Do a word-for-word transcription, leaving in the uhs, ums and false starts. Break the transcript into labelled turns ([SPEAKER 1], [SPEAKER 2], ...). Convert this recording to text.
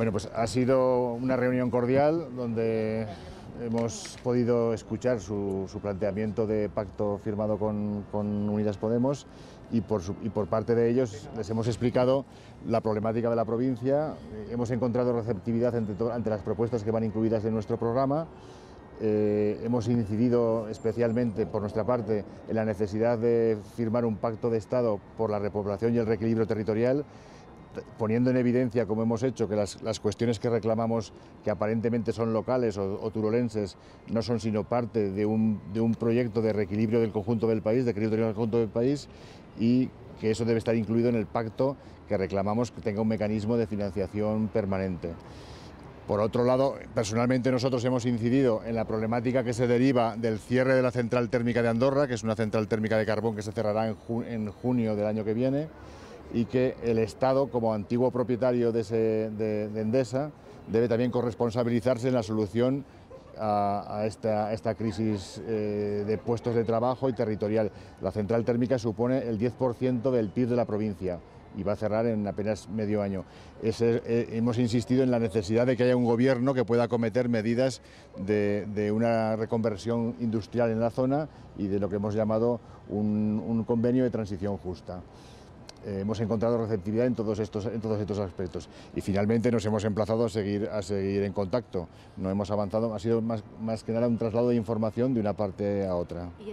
[SPEAKER 1] Bueno, pues ha sido una reunión cordial donde hemos podido escuchar su, su planteamiento de pacto firmado con, con Unidas Podemos y por, su, y por parte de ellos les hemos explicado la problemática de la provincia. Hemos encontrado receptividad ante, ante las propuestas que van incluidas en nuestro programa. Eh, hemos incidido especialmente por nuestra parte en la necesidad de firmar un pacto de Estado por la repoblación y el reequilibrio territorial, poniendo en evidencia, como hemos hecho, que las, las cuestiones que reclamamos, que aparentemente son locales o, o turolenses, no son sino parte de un, de un proyecto de reequilibrio del conjunto del país, de equilibrio del conjunto del país, y que eso debe estar incluido en el pacto que reclamamos que tenga un mecanismo de financiación permanente. Por otro lado, personalmente nosotros hemos incidido en la problemática que se deriva del cierre de la central térmica de Andorra, que es una central térmica de carbón que se cerrará en, ju en junio del año que viene, y que el Estado, como antiguo propietario de, ese, de, de Endesa, debe también corresponsabilizarse en la solución a, a, esta, a esta crisis eh, de puestos de trabajo y territorial. La central térmica supone el diez por ciento del P I B de la provincia y va a cerrar en apenas medio año. Ese, eh, hemos insistido en la necesidad de que haya un gobierno que pueda acometer medidas de, de una reconversión industrial en la zona y de lo que hemos llamado un, un convenio de transición justa. Eh, hemos encontrado receptividad en todos, estos, en todos estos aspectos y finalmente nos hemos emplazado a seguir, a seguir en contacto. No hemos avanzado, ha sido más, más que nada un traslado de información de una parte a otra.